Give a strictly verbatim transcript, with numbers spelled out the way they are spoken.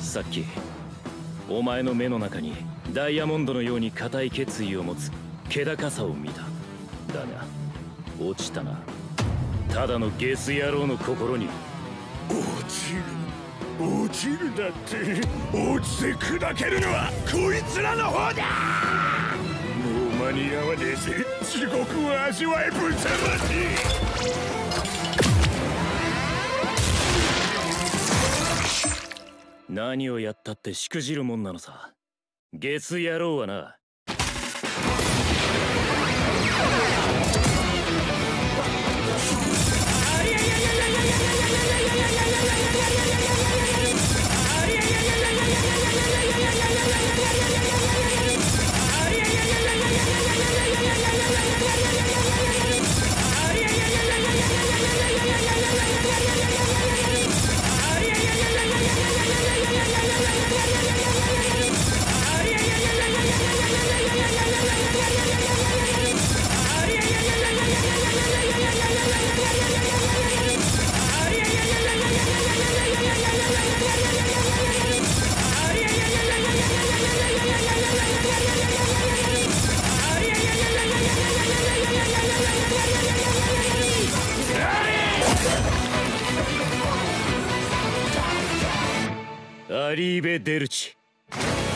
さっきお前の目の中にダイヤモンドのように固い決意を持つ気高さを見た。だが落ちたな。ただのゲス野郎の心に。 落ちる落ちるだって、落ちて砕けるのはこいつらの方だ。もう間に合わねえぜ、地獄を味わえぶちゃまし。 何をやったってしくじるもんなのさ、ゲス野郎はな。アリーベ・デルチ。